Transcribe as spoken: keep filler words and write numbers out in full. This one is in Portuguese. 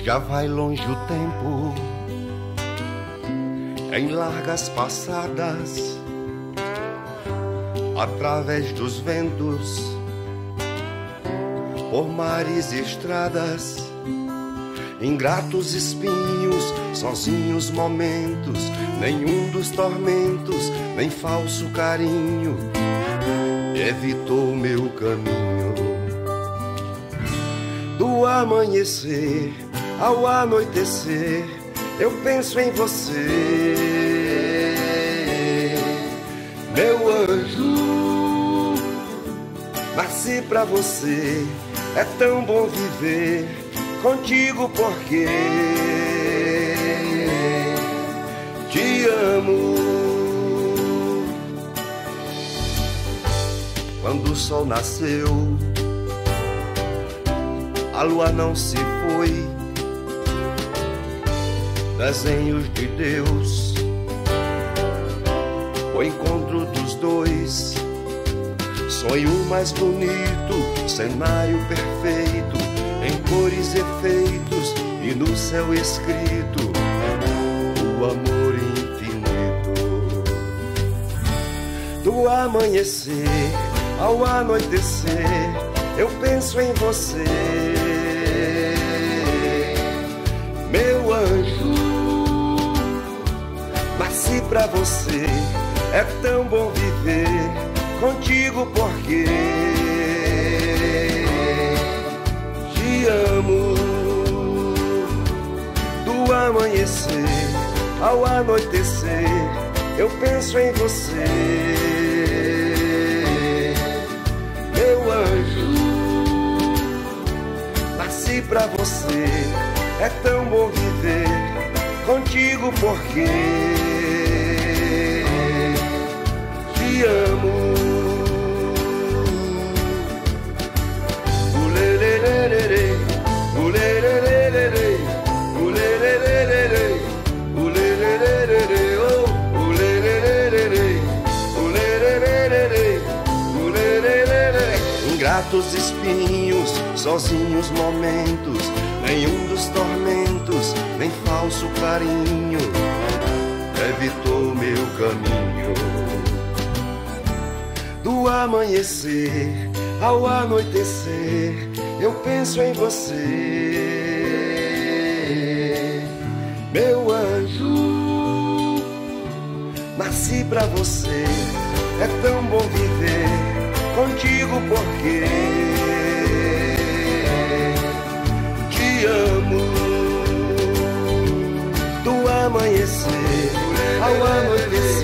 Já vai longe o tempo, em largas passadas, através dos ventos, por mares e estradas, ingratos espinhos, sozinhos momentos, nenhum dos tormentos, nem falso carinho evitou meu caminho. Do amanhecer ao anoitecer, eu penso em você, meu anjo. Nasci pra você, é tão bom viver contigo porque te amo. Quando o sol nasceu, a lua não se foi, desenhos de Deus, o encontro dos dois, sonho mais bonito, cenário perfeito, em cores e efeitos, e no céu escrito o amor infinito. Do amanhecer ao anoitecer, eu penso em você, meu anjo. Nasci pra você, é tão bom viver contigo porque te amo. Do amanhecer ao anoitecer, eu penso em você, meu anjo. Nasci pra você, é tão bom viver contigo porque te amo. Ulelelelele, ulelelelele, ulelelelele, ulelelelele, oh, ulelelelele, ulelelelele, ulelelelele. Ingratos espinhos, sozinhos momentos, nenhum dos tormentos, nem falso carinho evitou meu caminho. Do amanhecer ao anoitecer, eu penso em você, meu anjo. Nasci pra você, é tão bom viver contigo porque te amo. Do amanhecer ao anoitecer,